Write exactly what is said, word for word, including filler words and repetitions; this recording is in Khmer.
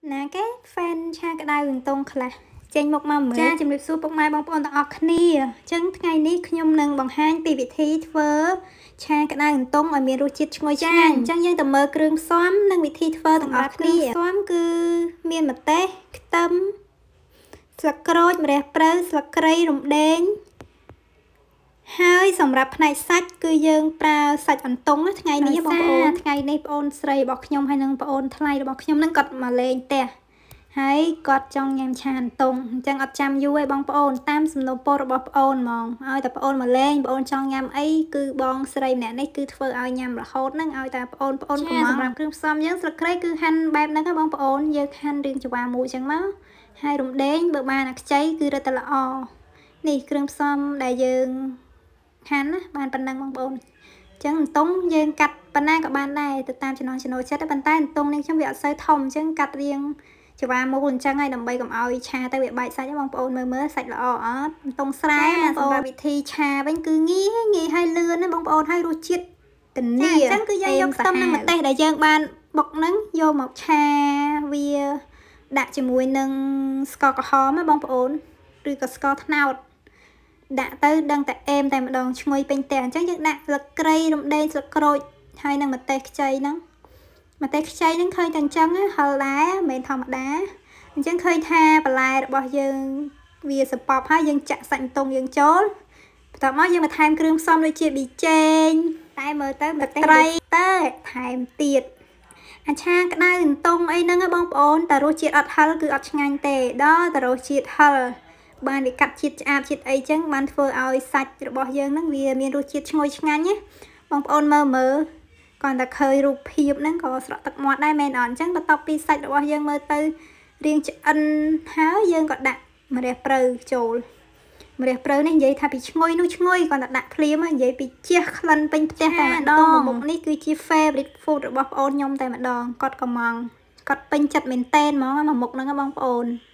ណាគេ fan ឆាក្តៅនឹងតងខ្លះចេញមកមកមើលចាជំរាបសួរពុកម៉ែបងប្អូនទាំងអស់គ្នាអញ្ចឹងថ្ងៃនេះខ្ញុំនឹងបង្ហាញពីវិធីធ្វើឆាក្តៅនឹងតងឲ្យមានរសជាតិឈ្ងុយឆ្ងាញ់អញ្ចឹងយើងទៅមើលគ្រឿងផ្សំនិងវិធីធ្វើទាំងអស់គ្នាគ្រឿងផ្សំគឺមានម្ទេសខ្ទឹមស្លឹកក្រូចម្រះព្រៅស្លឹកគ្រៃរំដេងហើយសម្រាប់ផ្នែកសាច់គឺយើងប្រើសាច់អន្ទង់ថ្ងៃនេះបងប្អូនថ្ងៃនេះបងអូនស្រីរបស់ខ្ញុំហើយនិងបងអូនថ្លៃរបស់ខ្ញុំនឹងគាត់មកលេងផ្ទះហើយគាត់ចង់ញ៉ាំឆាអន្ទង់អញ្ចឹងអត់ចាំយូរទេបងប្អូនតាមសំណូមពររបស់បងអូនហ្មងឲ្យតែបងអូនមកលេងបងអូនចង់ញ៉ាំអីគឺបងស្រីម្នាក់នេះគឺធ្វើឲ្យញ៉ាំរហូតហ្នឹងឲ្យតែបងអូនបងអូនកុំសម្រាប់គ្រឿងផ្សំយើងស្លឹកគ្រៃគឺហាន់បែបហ្នឹងហ៎បងប្អូនយើងហាន់រៀងច្វាមួយអញ្ចឹងមកហើយរំដេងបើបានអាខ្ចីគឺរឹតតែល្អនេះគ្រឿងផ្សំដែលយើងហាន់ណាបានប៉ុណ្ណឹងបងប្អូនអញ្ចឹងអន្ទង់យើងកាត់ប៉ុណ្ណាក៏បានដែរទៅតាមចំណង់ចំណូលចិត្តតែប៉ុន្តែអន្ទង់នេះខ្ញុំវាអត់សូវធំអញ្ចឹងកាត់រៀងច្វាមូលអញ្ចឹងហើយដើម្បីកុំឲ្យឆាទៅវាបែកសាច់បងប្អូនមើលមើលសាច់ល្អអត់អន្ទង់ស្រែបងប្អូនសម្រាប់វិធីឆាវិញគឺងាយងាយហើយលឿនណាបងប្អូនហើយរសជាតិធានាអញ្ចឹងគឺយើងយកខ្ទឹមនិងម្ទេសដែលយើងបានបុកហ្នឹងយកមកឆាវាដាក់ជាមួយនឹងស្ករក្រហមណាបងប្អូនឬក៏ស្ករត្នោតដាក់ទៅដឹងតែអេមតែម្ដងឈ្ងុយពេញផ្ទះអញ្ចឹងយើងដាក់ស្លឹកគ្រៃរំដេងស្លឹកក្រូចហើយនឹងម្ទេសខ្ចីហ្នឹងម្ទេសខ្ចីហ្នឹងឃើញតែអញ្ចឹងហឹលដែរមិនមែនធម្មតាអញ្ចឹងឃើញថាបន្លែរបស់យើងវាសពប់ហើយយើងចាក់សាច់អន្ទង់យើងចូលបន្ទាប់មកយើងបន្ថែមគ្រឿងផ្សំដូចជាប៊ីចេងតែមើលទៅម្ទេសត្រីទៅថែមទៀតអាឆាក្តៅអន្ទង់អីហ្នឹងបងប្អូនតែរសជាតិអត់ហឹលគឺអត់ឆ្ងាញ់ទេដល់តែរសជាតិហឹលបានវាកាត់ជាតិឆ្អាបជាតិអីចឹងបានធ្វើឲ្យសាច់របស់យើងហ្នឹងវាមានរសជាតិឈ្ងុយឆ្ងាញ់ណាបងប្អូនមើលមើលគាត់តែឃើញរូបភាពហ្នឹងក៏ស្រក់ទឹកមាត់ដែរមែនអត់អញ្ចឹងបន្ទាប់ពីសាច់របស់យើងមើលទៅរាងឆ្អិនហើយយើងក៏ដាក់ម្រះព្រៅចូលម្រះព្រៅនេះនិយាយថាពីឈ្ងុយនោះឈ្ងុយគាត់តែដាក់ភ្លាមនិយាយពីជះក្លិនពេញផ្ទះតែម្ដងមុខនេះគឺជា favorite food របស់បងប្អូនខ្ញុំតែម្ដងគាត់កំងគាត់ពេញចិត្តមែនតែនហ្មងមកមុខហ្នឹងបងប្អូន